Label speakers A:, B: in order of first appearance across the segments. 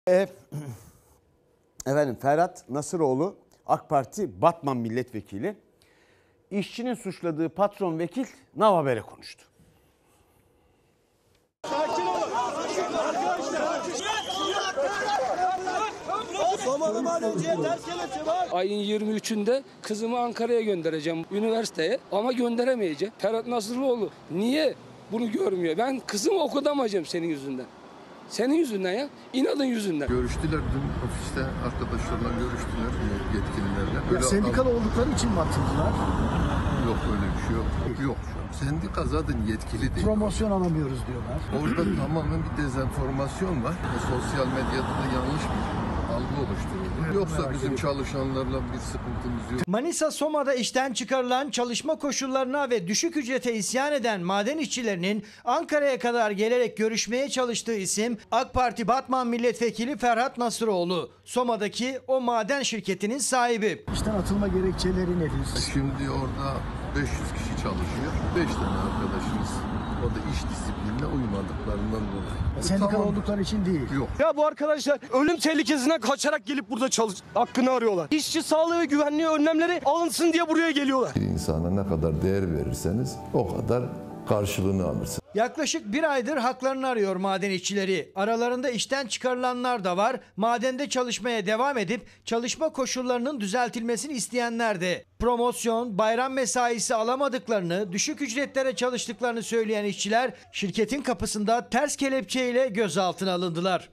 A: Efendim Ferhat Nasıroğlu AK Parti Batman Milletvekili işçinin suçladığı patron vekil Now Haber'e konuştu.
B: Sakin olun.
C: Ayın 23'ünde kızımı Ankara'ya göndereceğim üniversiteye ama gönderemeyeceğim. Ferhat Nasıroğlu niye bunu görmüyor? Ben kızımı okutamayacağım senin yüzünden. Senin yüzünden ya. İnadın yüzünden.
D: Görüştüler dün ofiste arkadaşlarla görüştüler yetkililerle.
E: Ya sendikalı oldukları için mi atıldılar?
D: Yok öyle bir şey yok. Yok. Sendika zaten yetkili değil.
E: Promosyon alamıyoruz diyorlar.
D: Orada tamamen bir dezenformasyon var. Sosyal medyada da yanlış bir algı oluşturuldu. Yoksa bizim çalışanlarla bir sıkıntımız yok.
F: Manisa Soma'da işten çıkarılan, çalışma koşullarına ve düşük ücrete isyan eden maden işçilerinin Ankara'ya kadar gelerek görüşmeye çalıştığı isim AK Parti Batman Milletvekili Ferhat Nasıroğlu. Soma'daki o maden şirketinin sahibi.
E: İşten atılma gerekçeleri nedir?
D: Şimdi orada 500 kişi çalışıyor. 5 tane arkadaşımız o da iş disiplinine uymadıklarından dolayı.
E: Sendikalı oldukları için değil.
D: Yok.
B: Ya bu arkadaşlar ölüm tehlikesinden kaçarak gelip burada hakkını arıyorlar. İşçi sağlığı ve güvenliği önlemleri alınsın diye buraya geliyorlar.
G: Bir insana ne kadar değer verirseniz o kadar karşılığını alırsınız.
F: Yaklaşık bir aydır haklarını arıyor maden işçileri. Aralarında işten çıkarılanlar da var. Madende çalışmaya devam edip çalışma koşullarının düzeltilmesini isteyenler de. Promosyon, bayram mesaisi alamadıklarını, düşük ücretlere çalıştıklarını söyleyen işçiler şirketin kapısında ters kelepçeyle gözaltına alındılar.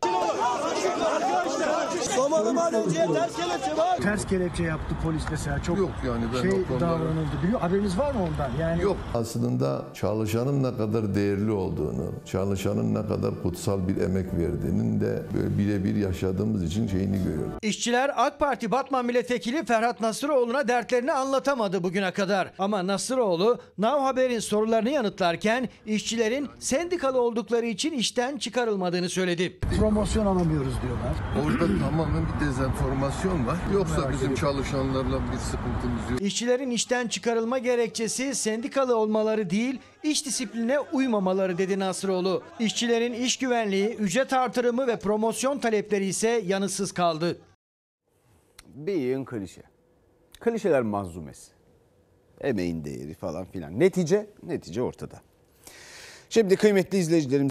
B: Somalı madenciye ters kelepçe var.
E: Ters kelepçe yaptı polis mesela. Çok
D: Yok yani ben o konuda...
E: davranıldı. Biliyor, haberiniz var mı ondan? Yani
D: Yok.
G: Aslında çalışanın ne kadar değerli olduğunu, çalışanın ne kadar kutsal bir emek verdiğinin de böyle birebir yaşadığımız için şeyini görüyoruz.
F: İşçiler AK Parti Batman Milletvekili Ferhat Nasıroğlu'na dertlerini anlatamadı bugüne kadar. Ama Nasıroğlu Now Haber'in sorularını yanıtlarken işçilerin sendikalı oldukları için işten çıkarılmadığını söyledi.
E: promosyon alamıyoruz diyorlar.
D: Orada tamamen bir dezenformasyon var. Yoksa bizim çalışanlarla bir sıkıntımız yok.
F: İşçilerin işten çıkarılma gerekçesi sendikalı olmaları değil, iş disiplinine uymamaları dedi Nasıroğlu. İşçilerin iş güvenliği, ücret artırımı ve promosyon talepleri ise yanıtsız kaldı.
A: Bir yığın klişe. Klişeler manzumesi. Emeğin değeri falan filan. Netice ortada. Şimdi kıymetli izleyicilerim